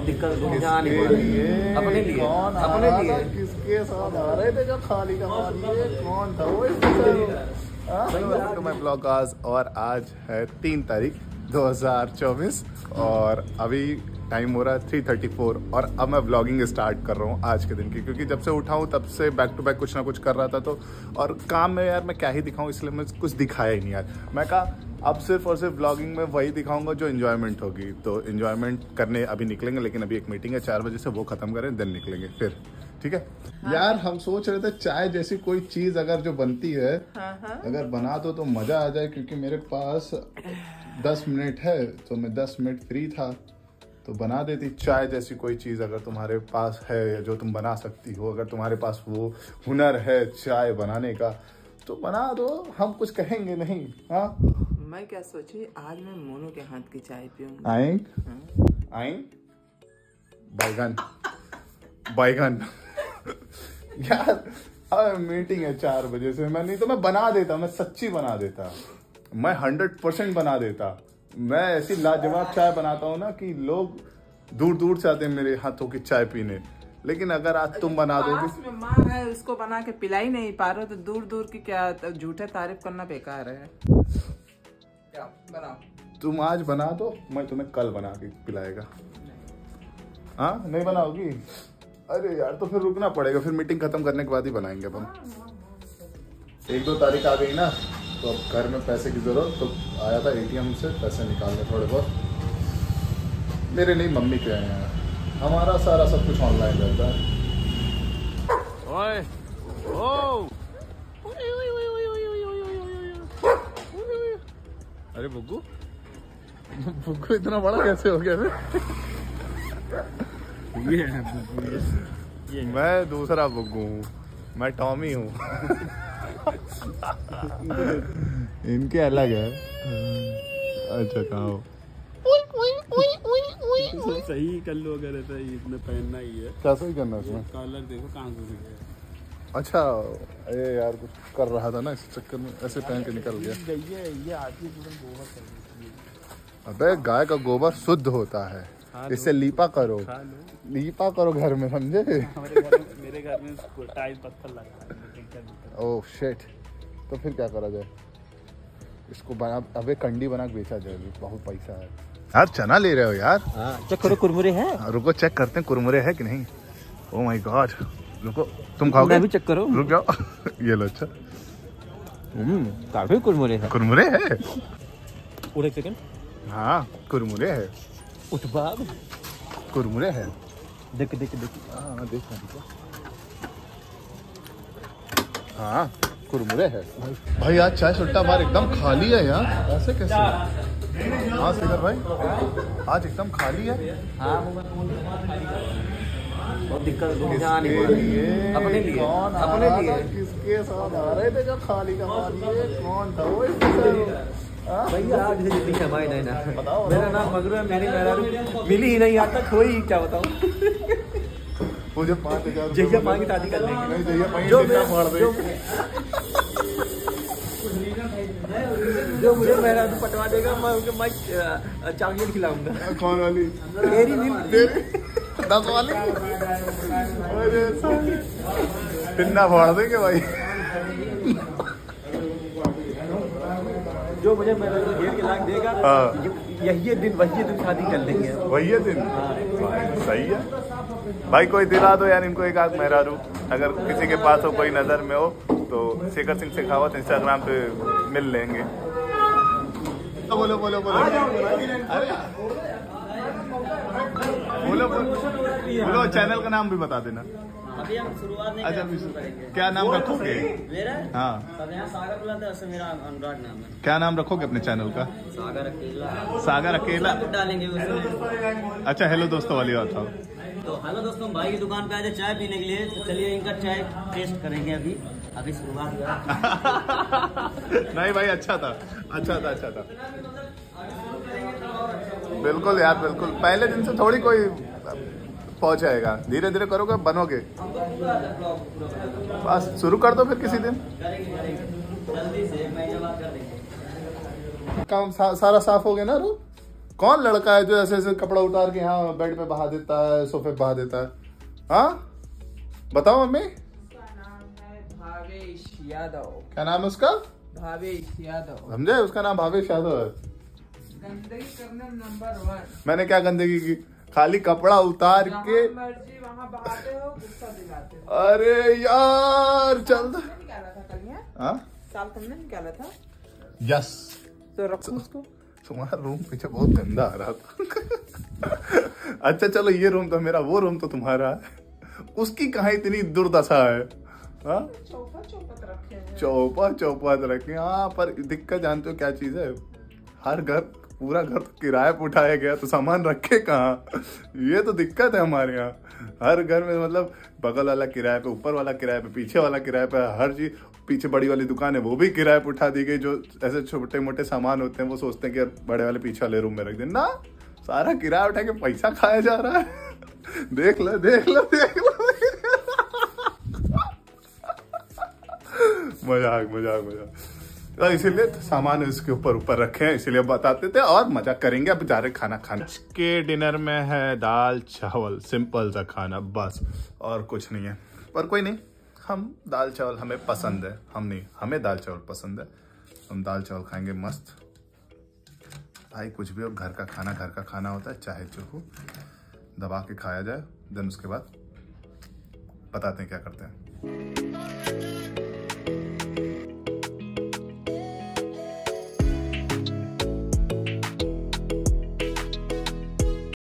दिक्कत अपने लिए कौन अपने लिए किसके साथ आ रहे थे जो खाली कमा लिए? कौन था वो? टू माय ब्लॉग और आज है 3 तारीख 2024 और अभी टाइम हो रहा है 3:34 और अब मैं व्लॉगिंग स्टार्ट कर रहा हूँ आज के दिन की, क्योंकि जब से उठा हूँ तब से बैक टू बैक कुछ ना कुछ कर रहा था। तो और काम में यार मैं क्या ही दिखाऊँ, इसलिए मैं कुछ दिखाया ही नहीं यार। मैं कहा अब सिर्फ और सिर्फ व्लॉगिंग में वही दिखाऊंगा जो एंजॉयमेंट होगी। तो एंजॉयमेंट करने अभी निकलेंगे, लेकिन अभी एक मीटिंग है 4 बजे से, वो खत्म करें देन निकलेंगे फिर। ठीक है यार, हम सोच रहे थे चाय जैसी कोई चीज अगर जो बनती है अगर बना दो तो मजा आ जाए, क्योंकि मेरे पास 10 मिनट है तो मैं 10 मिनट फ्री था तो बना देती चाय जैसी कोई चीज अगर तुम्हारे पास है जो तुम बना सकती हो। अगर तुम्हारे पास वो हुनर है चाय बनाने का तो बना दो, हम कुछ कहेंगे नहीं। हाँ मैं क्या सोची, आज मैं मोनू के हाथ की चाय पीऊंगी। आएं बैगन बैगन यार अब मीटिंग है 4 बजे से, मैं नहीं तो मैं बना देता, मैं सच्ची बना देता, मैं 100% बना देता। मैं ऐसी लाजवाब चाय बनाता हूँ ना कि लोग दूर दूर से आते हैं मेरे हाथों की चाय पीने। लेकिन अगर आज तुम बना दोगे, माँ है उसको बना के पिला ही नहीं पा रहे हो तो दूर दूर की क्या झूठे तारीफ करना बेकार है। क्या बनाओ? तुम आज बना दो, मैं तुम्हें कल बना के पिलाएगा। हाँ नहीं बनाओगी? अरे यार तो फिर रुकना पड़ेगा, फिर मीटिंग खत्म करने के बाद ही बनाएंगे अपन। 1-2 तारीख आ गई ना तो अब घर में पैसे की जरूरत, तो आया था एटीएम से पैसे निकालने थोड़े बहुत। मेरे नहीं मम्मी के हैं, हमारा सारा सब कुछ ऑनलाइन रहता है। ओए ओ अरे बुग्गू बुग्गू इतना बड़ा कैसे हो गया? ये मैं दूसरा बुग्गू हूँ, मैं टॉमी हूँ। इनके अलग है। अच्छा कहो सही कर लो, अगर ऐसा इतना पहनना ही है। क्या सही करना उसमें? कॉलर देखो कहाँ से गया। अच्छा अरे यार कुछ कर रहा था ना, इस चक्कर में ऐसे पहन के निकल गया। ये आदमी तुरंत गोबर कर देती है। अबे गाय का गोबर शुद्ध होता है, इससे लीपा करो, लीपा करो घर में, समझे? मेरे घर में टाइल पत्थर लगा। ओह शिट, तो फिर क्या करा जाए? इसको बना, अबे कंडी बना के बेचा जाए, बहुत पैसा है यार। चना ले रहे हो यार? चेक करो कुरमुरे हैं। रुको चेक करते हैं कुरमुरे है कि नहीं। ओह माय गॉड, रुको तुम खाओगे? मैं भी चेक करो, रुक जाओ। ये लो। अच्छा काफी कुरमुरे हैं। कुरमुरे है? और एक सेकंड, हाँ कुरमुरे है, उत्पाद कुरमुरे है। देख देख देख, हाँ देख हाँ कुरमुरे है भाई। आज चाय सुट्टा बार एकदम खाली है यार, ऐसे कैसे? हाँ शेखर भाई आज एकदम खाली है। हाँ बहुत दिक्कत अपने लिए कौन अपने लिए किसके साथ आ रहे थे जो खाली कमा लिए? कौन था वो? भैया आज जितनी कमाई नहीं ना, मेरा नाम मगरू है, मेरी मेरा मिली ही नहीं, आज तक कोई, क्या बताऊँ। मुझे 5,000 जैया माँ की शादी कर लेंगे। नहीं जैया माँ जो मुझे मेरा पटवा देगा मैं उनके चॉकलेट खिलाऊंगा। कौन वाली? तेरी नहीं 10 वाली? पिन्ना फाड़ देंगे भाई। जो मुझे मेरा 1.5 लाख देगा, यही दिन शादी कर लेंगे। वही दिन सही है भाई। कोई दिला दो यार इनको एक आध मेहरारू, अगर किसी के पास हो, कोई नजर में हो तो। शेखर सिंह शेखावत इंस्टाग्राम पे मिल लेंगे। बोलो बोलो बोलो, अरे बोलो बोलो, चैनल का नाम भी बता देना। अभी हम शुरुआत नहीं अच्छा करेंगे। क्या नाम रखोगे? मेरा? हाँ तब यहाँ सागर बुलाते हैं, मेरा अनुराग नाम है। क्या नाम रखोगे अपने चैनल का? सागर अकेला। सागर अकेला डालेंगे उसमें। अच्छा हेलो दोस्तों वाली बात था। तो हेलो दोस्तों, भाई की दुकान पे आए थे चाय पीने के लिए, तो चलिए इनका चाय टेस्ट करेंगे। अभी शुरुआत हुआ। नहीं भाई अच्छा था, अच्छा था, अच्छा था। बिल्कुल यार बिल्कुल, पहले दिन से थोड़ी कोई पहुंचाएगा, धीरे धीरे करोगे बनोगे। बस शुरू कर दो फिर किसी दिन। जल्दी से मैं ये बात कर देंगे। काम सारा साफ हो गया ना? रू कौन लड़का है जो ऐसे ऐसे कपड़ा उतार के यहाँ बेड पे बहा देता है, सोफे पे बहा देता है? हाँ बताओ मम्मी। उसका नाम है भावेश यादव। क्या नाम है उसका? भावेश यादव। समझे, उसका नाम भावेश यादव है। गंदगी करने नंबर 1। मैंने क्या गंदगी की? खाली कपड़ा उतार के मर्जी वहाँ बहाते हो, गुस्सा दिलाते हो। अरे यार चल। तुमने निकाला था कल यहाँ? हाँ साल तुमने निकाला था? यस। तो रखो उसको। तुम्हारा रूम पीछे बहुत गंदा आ रहा था। अच्छा चलो, ये रूम तो मेरा, वो रूम तो तुम्हारा है। उसकी कहाँ इतनी दुर्दशा है? हाँ चौपा चौपत रखे हैं। चौपा चौपत रखे। हाँ पर दिक्कत जानते हो क्या चीज है? हर घर, पूरा घर तो किराए पे उठाया गया, तो सामान रखे कहाँ? ये तो दिक्कत है हमारे यहाँ। हर घर में मतलब बगल वाला किराए पे, ऊपर वाला किराए पे, पीछे वाला किराए पे, हर चीज। पीछे बड़ी वाली दुकान है, वो भी किराए पे उठा दी गई। जो ऐसे छोटे मोटे सामान होते हैं वो सोचते हैं कि बड़े वाले पीछे वाले रूम में रख देना, सारा किराया उठा के पैसा खाया जा रहा है। देख लो देख लो देख लो। मजाक मजाक मजाक। तो इसीलिए सामान इसके ऊपर ऊपर रखे हैं, इसीलिए बताते थे और मजा करेंगे। अब जा रहे खाना खाने के। डिनर में है दाल चावल, सिंपल सा खाना बस, और कुछ नहीं है। पर कोई नहीं, हम दाल चावल हमें पसंद है। हमें दाल चावल पसंद है। हम दाल चावल खाएंगे मस्त। भाई कुछ भी हो, घर का खाना होता है, चाहे जो हो दबा के खाया जाए। देन उसके बाद बताते हैं क्या करते हैं।